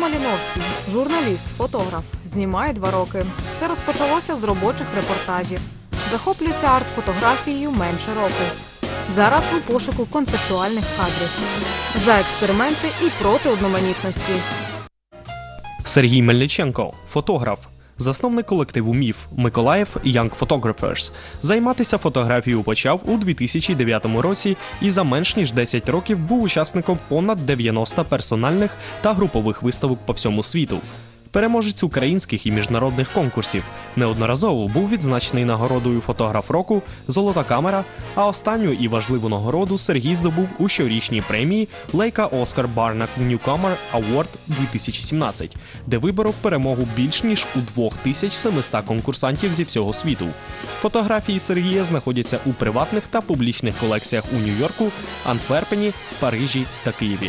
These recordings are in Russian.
Маліновський, журналіст, фотограф, знімає 2 роки. Все розпочалося з робочих репортажів. Захоплюється арт-фотографією менше року. Зараз у пошуку концептуальних кадрів. За експерименти і проти одноманітності. Сергій Мельниченко – фотограф. Засновник колективу «Міф» Миколаїв Young Photographers. Займатися фотографією почав у 2009 році і за менш ніж 10 років був учасником понад 90 персональних та групових виставок по всьому світу. Переможець українських і міжнародних конкурсів. Неодноразово був відзначений нагородою «Фотограф року», «Золота камера», а останню і важливу нагороду Сергій здобув у щорічній премії Leica Oscar Barnack Newcomer Award 2017, де виборов перемогу більш ніж у 2700 конкурсантів зі всього світу. Фотографії Сергія знаходяться у приватних та публічних колекціях у Нью-Йорку, Антверпені, Парижі та Києві.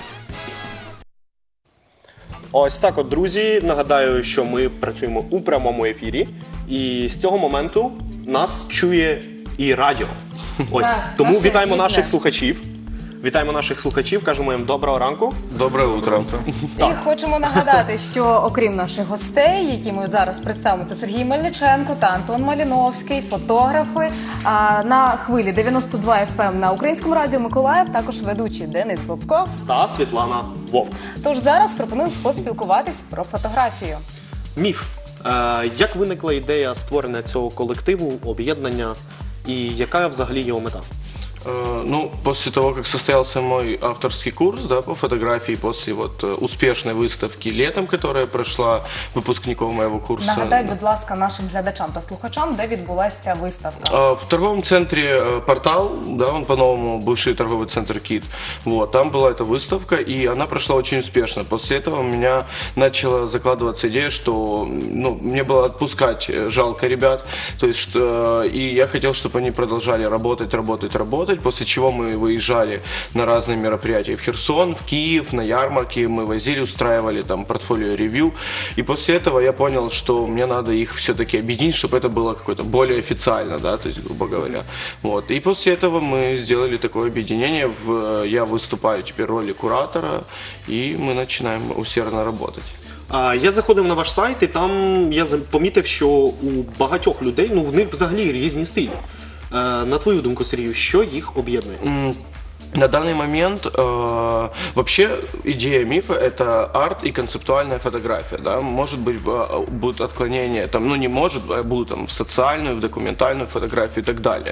Ось так от, друзі, нагадаю, що ми працюємо у прямому ефірі, і з цього моменту нас чує і радіо. Ось, тому вітаємо наших слухачів. Вітаємо наших слухачів, кажемо їм доброго ранку. Доброе утро. І хочемо нагадати, що окрім наших гостей, які ми зараз представимо, це Сергій Мельниченко та Антон Маліновський, фотографи. А на хвилі 92 FM на Українському радіо Миколаїв також ведучі Денис Бобков Та Світлана Вовк. Тож зараз пропоную поспілкуватись про фотографію. «Міф». Як виникла ідея створення цього колективу, об'єднання і яка взагалі його мета? Ну, после того, как состоялся мой авторский курс, да, по фотографии, после вот успешной выставки летом, которая прошла выпускников моего курса. Нагадай, будь ласка, нашим глядачам та слухачам, де відбулася ця виставка. В торговом центре «Портал», да, он по-новому бывший торговый центр «Кит», вот, там была эта выставка, и она прошла очень успешно. После этого у меня начала закладываться идея, что, ну, мне было отпускать жалко ребят, то есть, и я хотел, чтобы они продолжали работать, после чего мы выезжали на разные мероприятия в Херсон, в Киев, на ярмарки, мы возили, устраивали там портфолио-ревью, и после этого я понял, что мне надо их все-таки объединить, чтобы это было какое-то более официально, да, то есть, грубо говоря. Вот. И после этого мы сделали такое объединение, я выступаю теперь в роли куратора, и мы начинаем усердно работать. Я заходив на ваш сайт, і там я помітив, що у багатьох людей, ну, в них взагалі різні стилі. На твою думку, Сергію, що їх об'єднує? На данный момент вообще идея «Мифа» — это арт и концептуальная фотография. Да? Может быть, будут отклонения, там, ну не может, а будут там, в социальную, в документальную фотографию и так далее.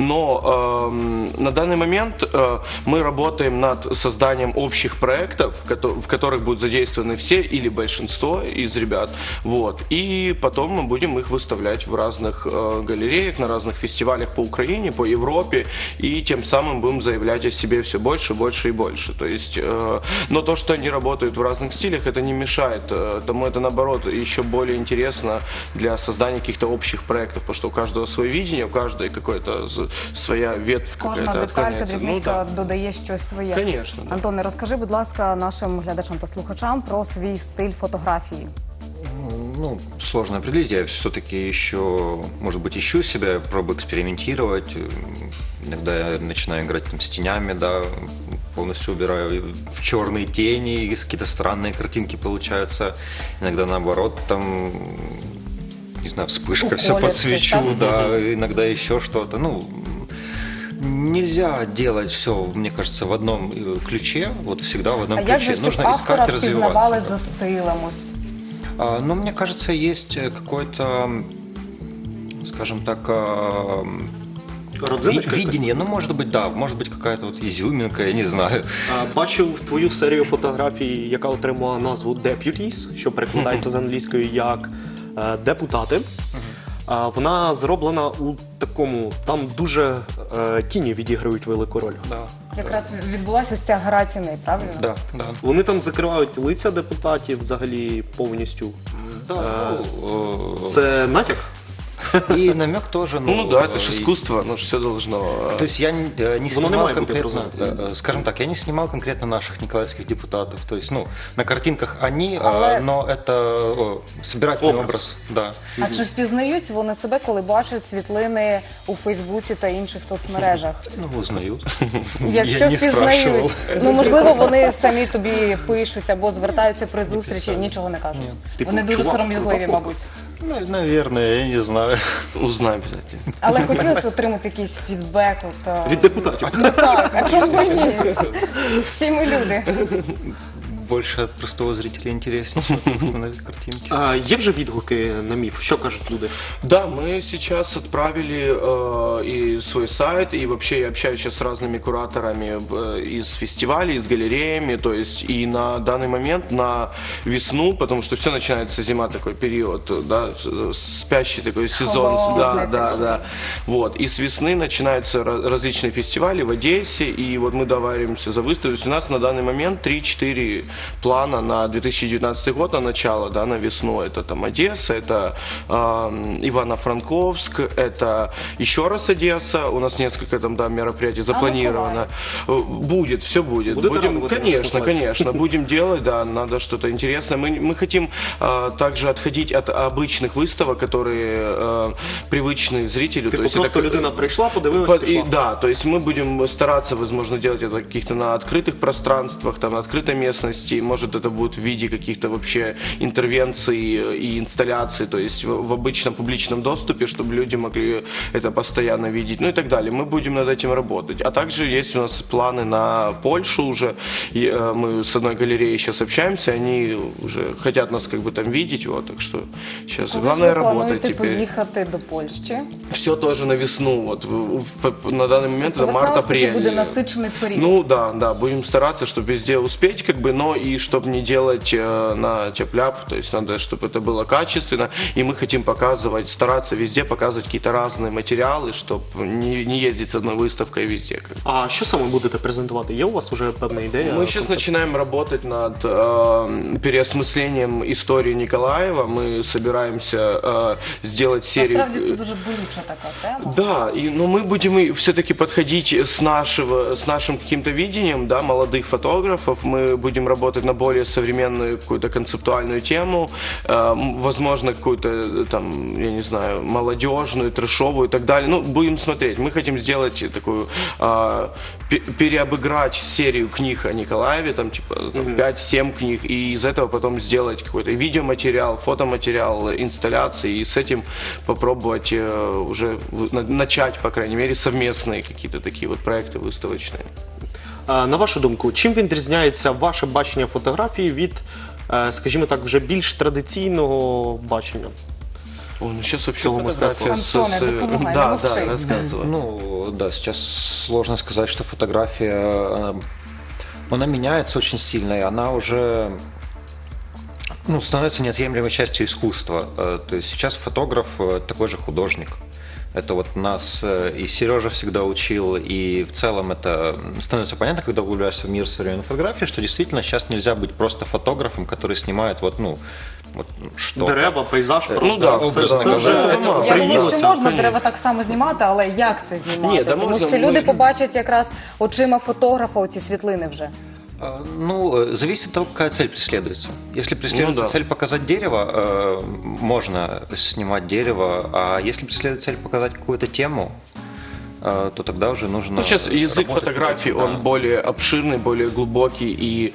Но на данный момент мы работаем над созданием общих проектов, в которых будут задействованы все или большинство из ребят. Вот. И потом мы будем их выставлять в разных галереях, на разных фестивалях по Украине, по Европе, и тем самым будем заявлять о себе все больше, больше и больше. То есть, но то, что они работают в разных стилях, это не мешает. Тому это, наоборот, еще более интересно для создания каких-то общих проектов, потому что у каждого свое видение, у каждой какая-то своя ветвь. Кожна деталька, дрібничка додає щось своє. Конечно. Да. Антоне, розкажи, будь ласка, нашим глядачам та слухачам про свій стиль фотографії. Ну, сложно определить. Я все-таки еще, может быть, ищу себя, пробую экспериментировать. Иногда я начинаю играть там, с тенями, да, полностью убираю в черные тени, какие-то странные картинки получаются. Иногда наоборот, там, не знаю, вспышка, все подсвечу, да, иногда еще что-то. Ну, нельзя делать все, мне кажется, в одном ключе, вот всегда в одном ключе. Як же, щоб автора впізнавали за стилем? Ну, мне кажется, есть какой-то, скажем так, видение. Ну, может быть, да, может быть, какая-то вот изюминка, я не знаю. Бачив твою серію фотографій, яка отримала назву «Deputies», що перекладається з англійської як «депутати». Вона зроблена у такому, там дуже тіні відіграють велику роль. Да. Якраз відбулася ось ця гра тіней, правильно? Да, да. Вони там закривають лиця депутатів взагалі повністю. Да, це натяк? И намек тоже. Ну да, это же искусство, оно же все должно... То есть я не снимал має бути конкретно, прозорим. скажем так, я не снимал конкретно наших николаевских депутатов. То есть, на картинках они, Але- но это собирательный Образ. образ. Да. А чи впізнають вони себе, коли бачать світлини у Фейсбуці та інших соцмережах? Ну, узнают. Якщо Я не впізнають, спрашивал. можливо, вони самі тобі пишуть або звертаються при зустрічі і нічого не кажуть. Типу, Вони дуже чувак, сором'язливі, крута мабуть. Наверное, я не знаю. Узнаем обязательно. Але хотілося отримати якийсь фідбек. Від депутатів. Ну так, а чому б і ні? Всі ми люди. Больше от простого зрителя интереснее, чем на картинке. А є вже відгуки на міф? Що кажуть люди? Да, мы сейчас отправили и свой сайт, и вообще я общаюсь сейчас с разными кураторами из фестивалей, из галереями, то есть и на данный момент, на весну, потому что все начинается зима, такой период, да, спящий такой сезон, Холодный да. Вот, и с весны начинаются различные фестивали в Одессе, и вот мы договариваемся за выставку. То есть у нас на данный момент 3-4 плана на 2019 год, на начало, да, на весну. Это там Одесса, это Ивано-Франковск, это еще раз Одесса. У нас несколько там, да, мероприятий запланировано. Будет, все будет. Будете Будем, радовать конечно, наших конечно, будем делать, да, надо что-то интересное. Мы хотим также отходить от обычных выставок, которые привычны зрителю. Типу То есть просто это как- людина прийшла, подивилась, пішла. Да, то есть мы будем стараться, возможно, делать это каких-то на открытых пространствах, там, на открытой местности. Может, это будет в виде каких-то вообще интервенций и инсталляций, то есть в обычном публичном доступе, чтобы люди могли это постоянно видеть, ну и так далее. Мы будем над этим работать. А также есть у нас планы на Польшу уже. И, мы с одной галереей сейчас общаемся, они уже хотят нас как бы там видеть, вот, так что сейчас Коли ж главное ви работать плануєте теперь. поїхати до Польщі? Все тоже на весну, вот, на данный момент это Весна ось таки март-апрель. буде насичений період. Ну да, будем стараться, чтобы везде успеть, как бы, но и чтобы не делать на тяп-ляп, то есть надо, чтобы это было качественно, и мы хотим показывать, стараться везде показывать какие-то разные материалы, чтобы не ездить с одной выставкой везде. А що саме будете презентувати? Є у вас вже певна ідея? Мы сейчас концепт? начинаем работать над переосмыслением истории Николаева, мы собираемся сделать серию... Насправді це дуже болюча така тема. Да, но мы будем все-таки подходить с нашим каким-то видением, да, молодых фотографов. Мы будем работать на более современную какую-то концептуальную тему, возможно, какую-то там, я не знаю, молодежную, трэшовую и так далее. Ну, будем смотреть. Мы хотим сделать такую, переобыграть серию книг о Николаеве, там, типа, 5-7 книг, и из этого потом сделать какой-то видеоматериал, фотоматериал, инсталляции, и с этим попробовать уже начать, по крайней мере, совместные какие-то такие вот проекты выставочные. На вашу думку, чим відрізняється ваше бачення фотографії від, скажімо так, вже більш традиційного бачення? Ой, ну сейчас вообще Целого фотография Антоне, допомагай, Да, не мовчи. рассказывай. Ну, да, сейчас сложно сказать, что фотография, она меняется очень сильно, и она уже становится неотъемлемой частью искусства. То есть сейчас фотограф такой же художник. Это вот нас и Сережа всегда учил, и в целом это становится понятно, когда углубляешься в мир современной фотографии, что действительно сейчас нельзя быть просто фотографом, который снимает вот что-то. Дерева, пейзаж, просто. да, це образно вже кажучи. Я думаю, що приїлося. можна дерева так само знімати, але як це знімати? Ні, да Тому можна, що ми- люди побачать якраз очима фотографа оці світлини вже. Зависит от того, какая цель преследуется. Если преследуется да. цель показать дерево, можно снимать дерево, а если преследует цель показать какую-то тему, то тогда уже нужно... Ну, сейчас язык работать фотографии, против, он более обширный, более глубокий, и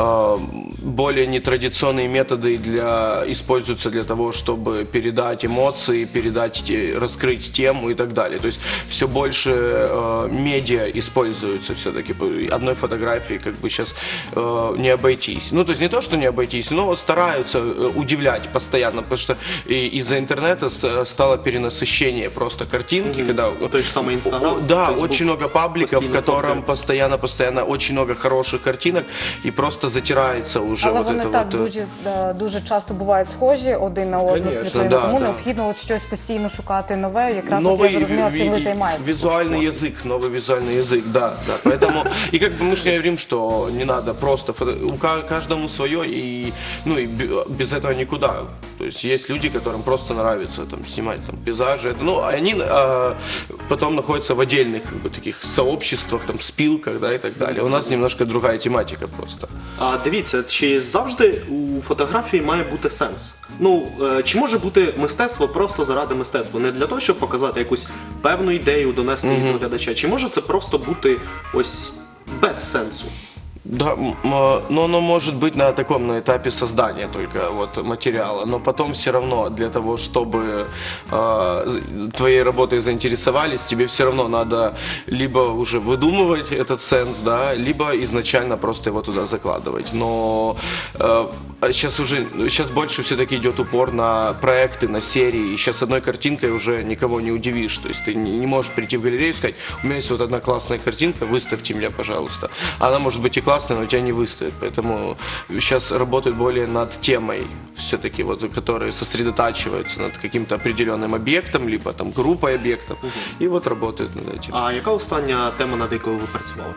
более нетрадиционные методы используются для того, чтобы передать эмоции, раскрыть тему и так далее. То есть все больше медиа используются все-таки. Одной фотографии как бы сейчас не обойтись. Ну, то есть не то, что не обойтись, но стараются удивлять постоянно, потому что из-за интернета стало перенасыщение просто картинки, когда... Той ж самий Instagram, Да, Facebook, очень много пабликов, в постійно котором фотки. постоянно очень много хороших картинок, и просто затирается уже Але вот вони это так вот... дуже часто бувають схожі один на одну Конечно, світлину, да, тому да. необхідно от щось постійно шукати нове. Якраз от я зрозуміла, цим ви займаєтесь. визуальный язык, новый визуальный язык, да. Поэтому, и как бы мы же не говорим, что не надо просто, каждому свое, и без этого никуда. То есть есть люди, которым просто нравится там снимать там пейзажи, они потом находятся в отдельных как бы таких сообществах, там спилках, да, и так далее. У нас немножко другая тематика просто. А дивіться, чи завжди у фотографії має бути сенс? Чи може бути мистецтво просто заради мистецтва? Не для того, щоб показати якусь певну ідею, донести її до глядача? Чи може це просто бути ось без сенсу? Да, но оно может быть на таком, на этапе создания только вот материала, но потом все равно для того, чтобы твоей работой заинтересовались, тебе все равно надо либо уже выдумывать этот сенс, да, либо изначально просто его туда закладывать. Но сейчас больше все-таки идет упор на проекты, на серии, и сейчас одной картинкой уже никого не удивишь, то есть ты не можешь прийти в галерею и сказать, у меня есть вот одна классная картинка, выставьте меня, пожалуйста. Она может быть и классная, но у тебя не выстоит. Поэтому сейчас работают более над темой, все-таки, вот, которые сосредотачиваются над каким-то определенным объектом, либо там группой объектов, и вот работают над этим. А яка остання тема, над якою ви працювали?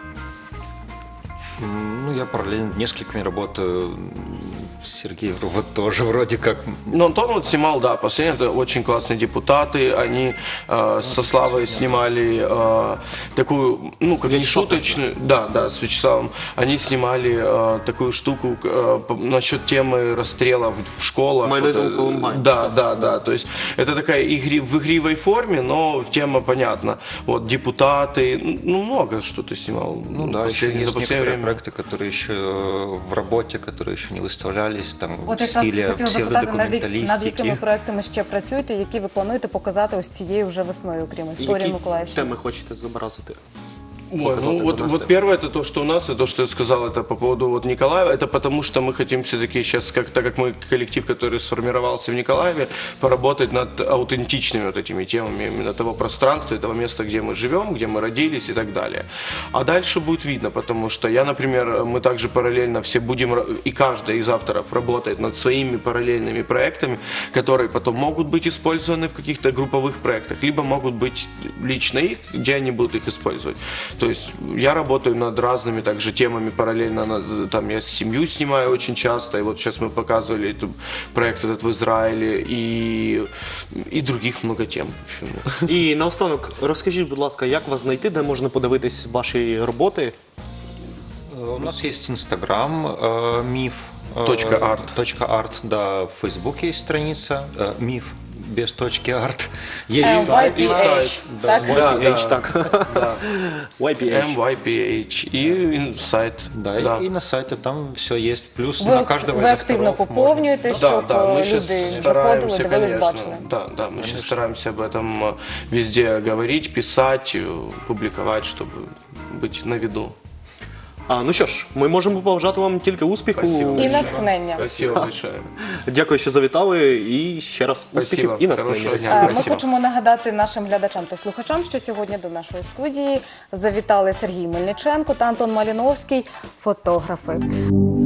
Я параллельно несколькими работаю. Сергей вот тоже вроде как... Антон вот снимал, да, последний, это очень классные депутаты, они со Славой снимали такую, как не шуточную, да, с Вячеславом, они снимали такую штуку насчет темы расстрела в школах. My Little Columbine. Да, то есть это такая в игривой форме, но тема понятна. Вот, депутаты, много что ты снимал. Да, еще есть некоторые проекты, которые еще в работе, которые еще не выставлялись. Там, От в якраз стилі хотіла запитати, над псевдодокументалістики. якими проектами ще працюєте, які ви плануєте показати ось цією вже весною, окрім історії Які Миколаївщини? теми хочете зобразити? Вот первое, это то, что у нас, и то, что я сказал, это по поводу вот Николаева, это потому, что мы хотим все-таки сейчас, так как мы коллектив, который сформировался в Николаеве, поработать над аутентичными вот этими темами именно того пространства, этого места, где мы живем, где мы родились и так далее. А дальше будет видно, потому что я, например, мы также параллельно все будем, и каждый из авторов работает над своими параллельными проектами, которые потом могут быть использованы в каких-то групповых проектах, либо могут быть лично их, где они будут их использовать. То есть я работаю над разными также темами параллельно, там я семью снимаю очень часто, и вот сейчас мы показывали проект этот в Израиле, и других много тем. І наостанок, розкажіть, будь ласка, як вас знайти, де можна подивитись ваші роботи? У нас есть Инстаграм, миф. .art. Да, в Фейсбуке есть страница, миф. Без точки арт. Есть сайт. YPH, так? YPH, так. Да. YPH. MYPH и сайт. Да, и на сайте там все есть. Плюс Ви, на каждого ви из активно авторов поповнюєте, щоб мы сейчас люди заходили, стараемся, дивились, конечно, бачили. да, мы сейчас стараемся об этом везде говорить, писать, публиковать, чтобы быть на виду. Ну що ж, ми можемо побажати вам тільки успіху. Спасибо. І натхнення. Спасибо большое. Дякую, що завітали, і ще раз успіхів Спасибо. і натхнення. Хорошого дня. Ми Спасибо. хочемо нагадати нашим глядачам та слухачам, що сьогодні до нашої студії завітали Сергій Мельниченко та Антон Маліновський, фотографи.